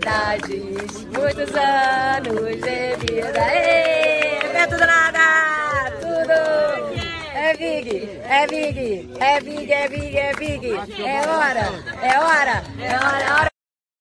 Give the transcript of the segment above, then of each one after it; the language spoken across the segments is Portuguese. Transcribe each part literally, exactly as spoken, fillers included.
felicidades, muitos anos de vida. Ei, não é tudo nada, tudo é big, é big, é big, é big, é big. É hora, é hora, é hora, é hora.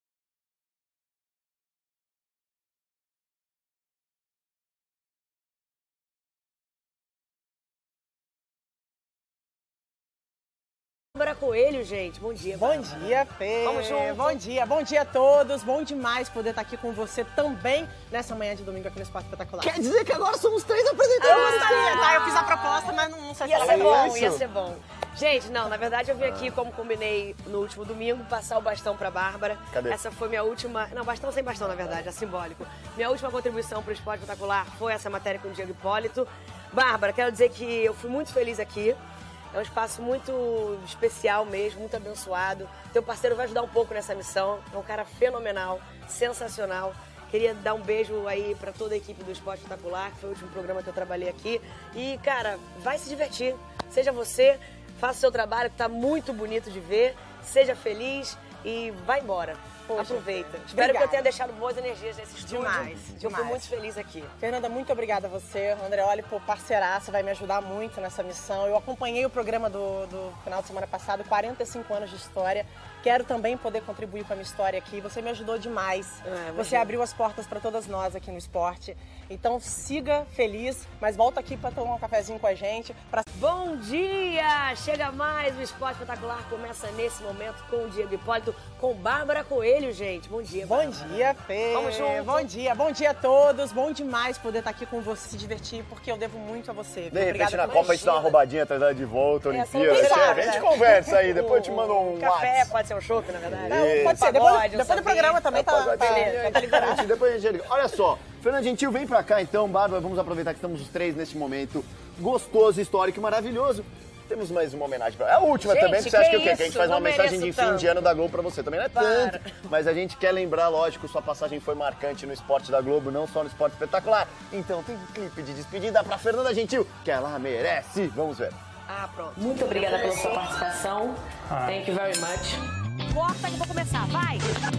Bárbara Coelho, gente. Bom dia, Bom dia, Fê. Vamos junto. Bom dia, bom dia a todos. Bom demais poder estar aqui com você também nessa manhã de domingo aqui no Esporte Espetacular. Quer dizer que agora somos três apresentadores. Eu gostaria, tá? Eu fiz a proposta, mas não sei se Ia ela ser vai bom, isso? ia ser bom. Gente, não, na verdade eu vim aqui, como combinei no último domingo, passar o bastão pra Bárbara. Cadê? Essa foi minha última... Não, bastão sem bastão, na verdade, é simbólico. Minha última contribuição pro Esporte Espetacular foi essa matéria com o Diego Hipólito. Bárbara, quero dizer que eu fui muito feliz aqui. É um espaço muito especial mesmo, muito abençoado. Teu parceiro vai ajudar um pouco nessa missão. É um cara fenomenal, sensacional. Queria dar um beijo aí pra toda a equipe do Esporte Espetacular, que foi o último programa que eu trabalhei aqui. E, cara, vai se divertir. Seja você, faça o seu trabalho, que tá muito bonito de ver. Seja feliz e vai embora. Poxa, aproveita. Espero obrigada. que eu tenha deixado boas energias nesse estúdio. Demais, Eu demais. fui muito feliz aqui. Fernanda, muito obrigada a você. Andreoli, por parceiraça, vai me ajudar muito nessa missão. Eu acompanhei o programa do, do final de semana passado, quarenta e cinco anos de história. Quero também poder contribuir com a minha história aqui. Você me ajudou demais. É, você abriu as portas para todas nós aqui no esporte. Então siga feliz, mas volta aqui para tomar um cafezinho com a gente. Pra... Bom dia! Chega mais, o Esporte Espetacular começa nesse momento com o Diego Hipólito, com Bárbara Coelho, gente. Bom dia, Bom Bárbara. dia, Fê. Vamos junto. Bom dia, bom dia a todos. Bom demais poder estar aqui com você, se divertir, porque eu devo muito a você. De repente Obrigada na por- Copa a gente dá uma roubadinha, traz ela de volta, É, Olimpíada. quem sabe, A gente né? conversa aí, depois eu te mando um Café, WhatsApp. pode ser um chopp, na verdade. Não, pode ser. Pagode, Depois, um depois do sambinha. programa também tá, tá, Beleza, tá liberado. Depois a gente liga. Olha só, Fernanda Gentil, vem pra cá então, Bárbara, vamos aproveitar que estamos os três nesse momento gostoso, histórico e maravilhoso. Temos mais uma homenagem pra... É a última Gente, também, porque você que acha que o quê? Que a isso? gente faz uma Não mensagem de mereço fim de tanto. ano da Globo pra você. Também não é Para. tanto, mas a gente quer lembrar, lógico, sua passagem foi marcante no esporte da Globo, não só no esporte espetacular. Então tem um clipe de despedida pra Fernanda Gentil, que ela merece. Vamos ver. Ah, pronto. Muito obrigada pela sua participação. Thank you very much. Corta que eu vou começar, vai!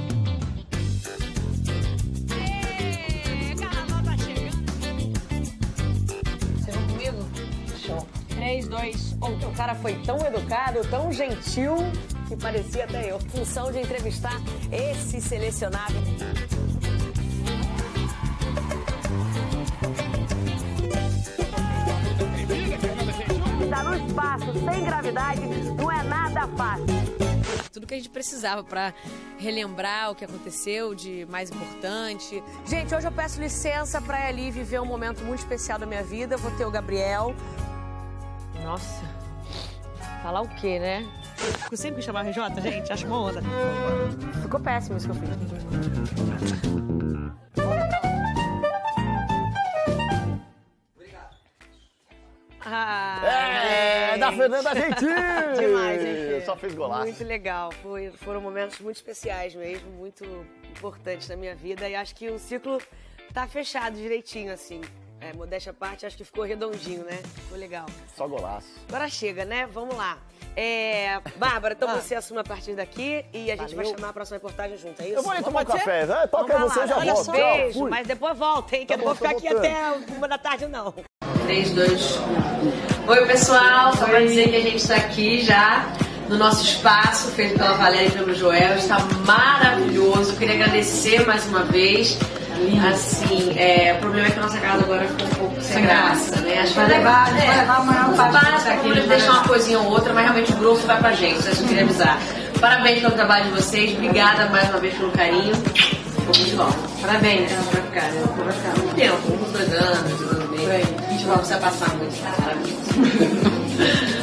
Vocês vão comigo? Show. três, dois, um. O cara foi tão educado, tão gentil, que parecia até eu. Função de entrevistar esse selecionado. Tá no espaço, sem gravidade, não é nada fácil. Tudo que a gente precisava para relembrar o que aconteceu de mais importante. Gente, hoje eu peço licença pra ir ali viver um momento muito especial da minha vida. Vou ter o Gabriel. Nossa, falar o quê, né? Eu sempre que chamar R J, gente, acho uma onda. Ficou péssimo isso que eu fiz. Ah, É, da Fernanda Gentil! Demais, hein, Fê? Só fez golaço. Muito legal. Foi, foram momentos muito especiais mesmo, muito importantes na minha vida. E acho que o ciclo tá fechado direitinho, assim. É, modéstia à parte, acho que ficou redondinho, né? Ficou legal. Só golaço. Agora chega, né? Vamos lá. É, Bárbara, então Ah. você assume a partir daqui e a gente vai Valeu. chamar a próxima reportagem junto, é isso? Eu vou ali tomar um Pode ser? café, né? Toca Então aí vai você, lá, eu já olha volto. só, Tchau, beijo, fui. mas depois volta, hein? Que Tá eu não vou bom, ficar tô aqui voltando. até uma da tarde, não. três, dois, um. Oi, pessoal. Só para dizer que a gente está aqui já no nosso espaço, feito pela Valéria e pelo Joel. Está maravilhoso. Queria agradecer mais uma vez. Assim, é, o problema é que a nossa casa agora ficou um pouco sem graça, né? Acho que vai levar, vai levar a maior parte daqui. Eles deixam uma coisinha ou outra, mas realmente o grosso vai pra gente. Isso eu queria avisar. Parabéns pelo trabalho de vocês. Obrigada mais uma vez pelo carinho. Ficou muito bom. Parabéns, né? Vai ficar, né? Vai ficar muito tempo, uns dois anos, dois anos e meio. A gente não precisa passar muito, tá? Maravilhoso.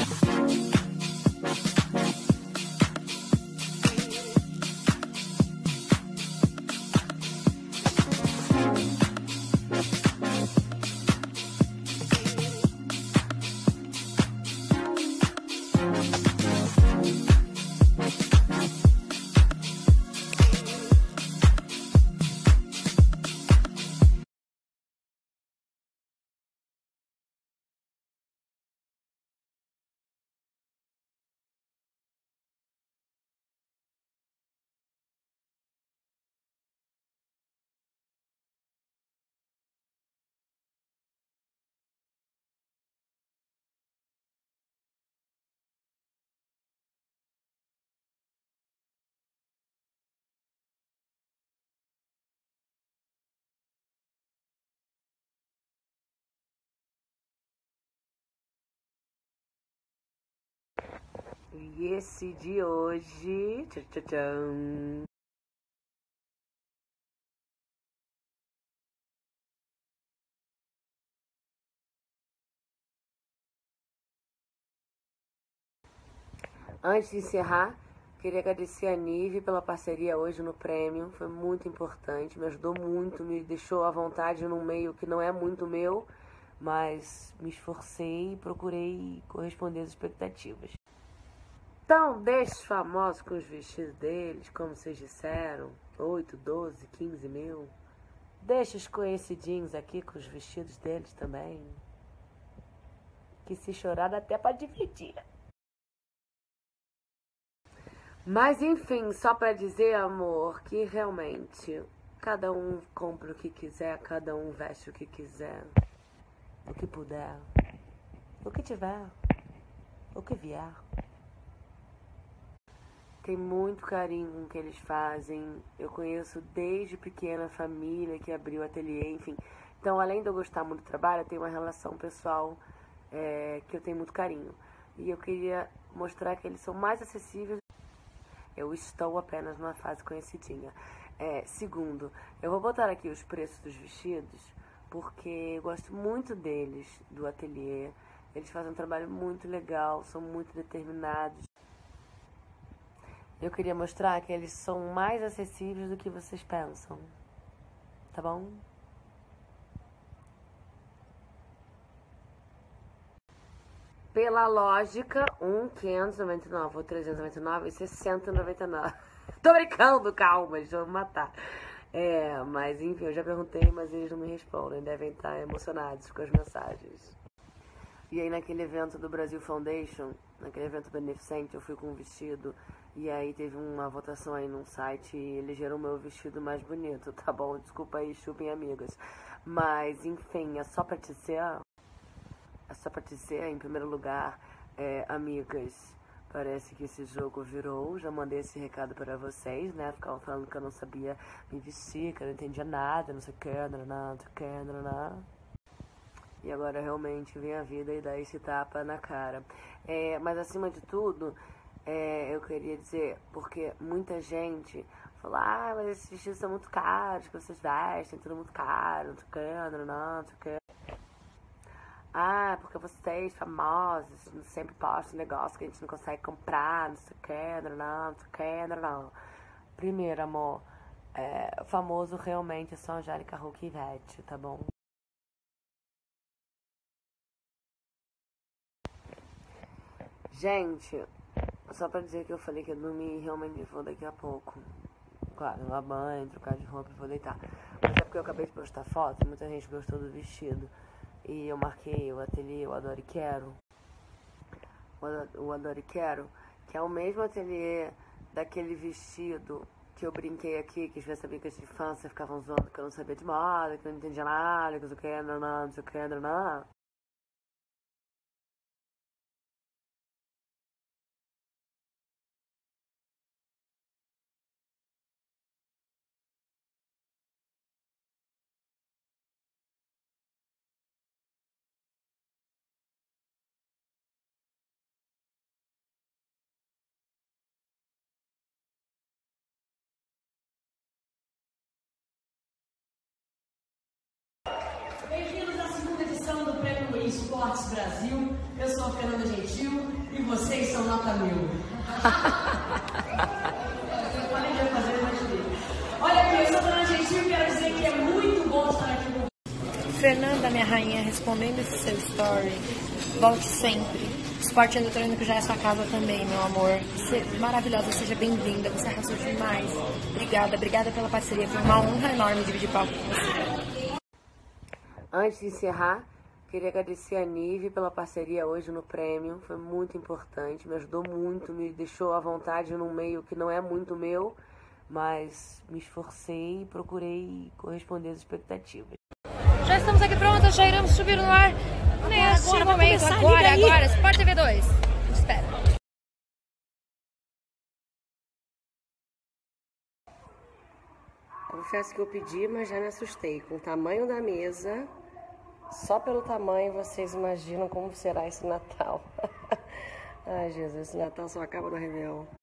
E esse de hoje... Tchau, tchau, tchau. Antes de encerrar, queria agradecer a Nive pela parceria hoje no prêmio. Foi muito importante, me ajudou muito, me deixou à vontade num meio que não é muito meu, mas me esforcei e procurei corresponder às expectativas. Então, deixe os famosos com os vestidos deles, como vocês disseram, oito, doze, quinze mil. Deixa os conhecidinhos aqui com os vestidos deles também. Que se chorar dá até pra dividir. Mas enfim, só pra dizer, amor, que realmente cada um compra o que quiser, cada um veste o que quiser, o que puder, o que tiver, o que vier. Tem muito carinho com o que eles fazem. Eu conheço desde pequena a família que abriu o ateliê, enfim. Então, além de eu gostar muito do trabalho, eu tenho uma relação pessoal é, que eu tenho muito carinho. E eu queria mostrar que eles são mais acessíveis. Eu estou apenas numa fase conhecidinha. É, segundo, eu vou botar aqui os preços dos vestidos, porque eu gosto muito deles, do ateliê. Eles fazem um trabalho muito legal, são muito determinados. Eu queria mostrar que eles são mais acessíveis do que vocês pensam. Tá bom? Pela lógica, um quinhentos e noventa e nove, ou trezentos e noventa e nove e seiscentos e noventa e nove. Tô brincando, calma, eles vão me matar. É, mas enfim, eu já perguntei, mas eles não me respondem. Devem estar emocionados com as mensagens. E aí naquele evento do Brasil Foundation, naquele evento beneficente, eu fui com um vestido. E aí teve uma votação aí num site e elegeram o meu vestido mais bonito, tá bom? Desculpa aí, chupem amigas. Mas enfim, é só pra dizer... É só pra dizer, em primeiro lugar, é, amigas, parece que esse jogo virou. Já mandei esse recado para vocês, né? Ficavam falando que eu não sabia me vestir, que eu não entendia nada, não sei o que, não, não sei o que, não, não. E agora realmente vem a vida e dá esse tapa na cara. É, mas acima de tudo, é, eu queria dizer, porque muita gente fala, ah, mas esses vestidos são muito caros, que vocês vestem, tudo muito caro, não sei o que, não, não, não sei o que. Ah, porque vocês, famosos, sempre postam negócio que a gente não consegue comprar, não sei o que, não, não, não sei o que, não, não. Primeiro, amor, é, famoso realmente é só Angélica, Hulk e Ivete, tá bom? Gente, só pra dizer que eu falei que eu dormi e realmente vou daqui a pouco. Claro, lavar banho, trocar de roupa e vou deitar. Mas é porque eu acabei de postar foto, muita gente gostou do vestido. E eu marquei o ateliê, o Adoro e Quero. O Adoro e Quero, que é o mesmo ateliê daquele vestido que eu brinquei aqui, que as minhas amigas de infância ficavam zoando que eu não sabia de moda, que eu não entendia nada, que eu não sei o que, não, não, não sei o que, não, não. Bem-vindos à segunda edição do Prêmio Esportes Brasil. Eu sou a Fernanda Gentil e vocês são nota mil. Podem já fazer mais dele. Olha aqui, eu sou a Fernanda Gentil e quero dizer que é muito bom estar aqui com Fernanda, minha rainha, respondendo esse seu story, volte sempre. Esporte eletrônico já é sua casa também, meu amor. Você é maravilhosa, seja bem-vinda. Você arrasou demais. Obrigada, obrigada pela parceria. Foi uma honra enorme dividir palco com você. Antes de encerrar, queria agradecer a Nive pela parceria hoje no prêmio. Foi muito importante, me ajudou muito, me deixou à vontade num meio que não é muito meu, mas me esforcei e procurei corresponder às expectativas. Já estamos aqui prontas, já iremos subir no ar neste agora, momento. Agora, agora, Sport T V dois. Espera. Confesso que eu pedi, mas já me assustei. Com o tamanho da mesa, só pelo tamanho vocês imaginam como será esse Natal. Ai, Jesus, esse Natal só acaba no Réveillon.